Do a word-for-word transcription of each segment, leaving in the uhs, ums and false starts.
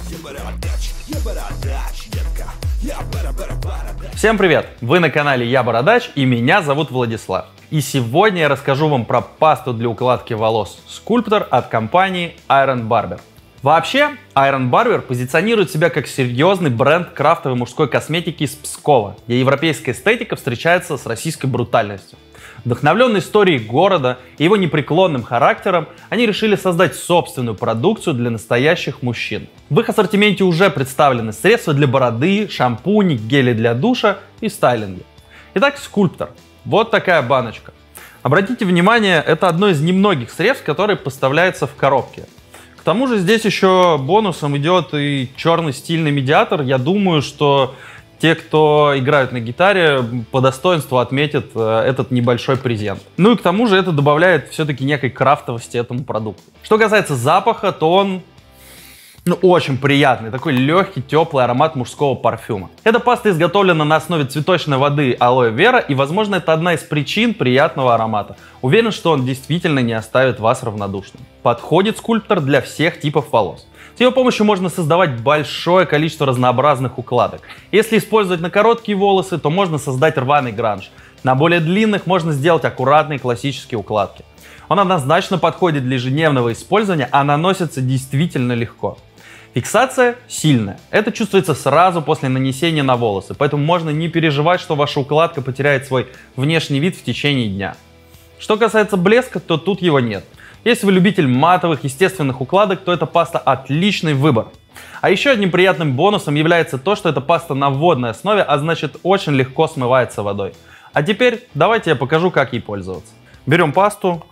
Всем привет! Вы на канале Я Бородач и меня зовут Владислав. И сегодня я расскажу вам про пасту для укладки волос Sculptor от компании Iron Barber. Вообще, Iron Barber позиционирует себя как серьезный бренд крафтовой мужской косметики из Пскова, где европейская эстетика встречается с российской брутальностью. Вдохновленные историей города и его непреклонным характером, они решили создать собственную продукцию для настоящих мужчин. В их ассортименте уже представлены средства для бороды, шампуни, гели для душа и стайлинги. Итак, Sculptor. Вот такая баночка. Обратите внимание, это одно из немногих средств, которое поставляется в коробке. К тому же здесь еще бонусом идет и черный стильный медиатор. Я думаю, что те, кто играют на гитаре, по достоинству отметят э, этот небольшой презент. Ну и к тому же это добавляет все-таки некой крафтовости этому продукту. Что касается запаха, то он ну, очень приятный, такой легкий, теплый аромат мужского парфюма. Эта паста изготовлена на основе цветочной воды алоэ вера, и, возможно, это одна из причин приятного аромата. Уверен, что он действительно не оставит вас равнодушным. Подходит Sculptor для всех типов волос. С его помощью можно создавать большое количество разнообразных укладок. Если использовать на короткие волосы, то можно создать рваный гранж. На более длинных можно сделать аккуратные классические укладки. Он однозначно подходит для ежедневного использования, а наносится действительно легко. Фиксация сильная. Это чувствуется сразу после нанесения на волосы, поэтому можно не переживать, что ваша укладка потеряет свой внешний вид в течение дня. Что касается блеска, то тут его нет. Если вы любитель матовых, естественных укладок, то эта паста отличный выбор. А еще одним приятным бонусом является то, что эта паста на водной основе, а значит очень легко смывается водой. А теперь давайте я покажу, как ей пользоваться. Берем пасту.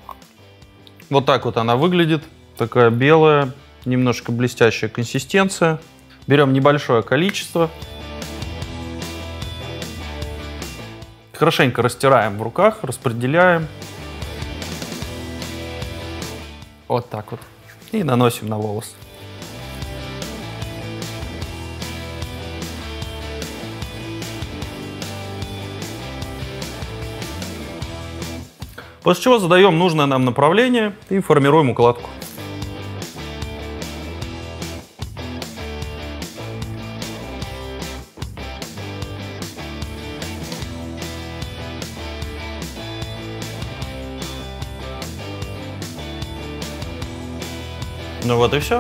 Вот так вот она выглядит. Такая белая, немножко блестящая консистенция. Берем небольшое количество. Хорошенько растираем в руках, распределяем. Вот так вот. И наносим на волосы. После чего задаем нужное нам направление и формируем укладку. Ну вот и все.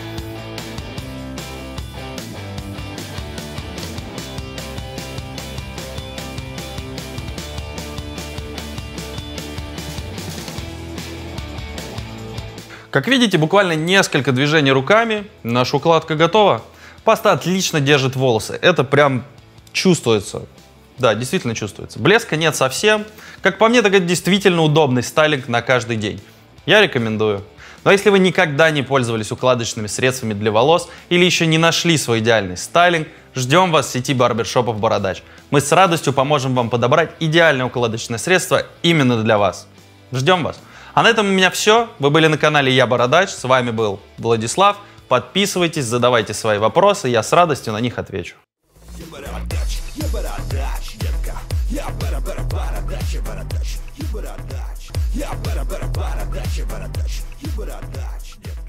Как видите, буквально несколько движений руками, наша укладка готова. Паста отлично держит волосы, это прям чувствуется. Да, действительно чувствуется. Блеска нет совсем. Как по мне, так это действительно удобный стайлинг на каждый день. Я рекомендую. Но если вы никогда не пользовались укладочными средствами для волос или еще не нашли свой идеальный стайлинг, ждем вас в сети барбершопов Бородач. Мы с радостью поможем вам подобрать идеальное укладочное средство именно для вас. Ждем вас. А на этом у меня все. Вы были на канале Я Бородач. С вами был Владислав. Подписывайтесь, задавайте свои вопросы. Я с радостью на них отвечу. Я бородач, я бородач, я бородач, я бородач, я бородач.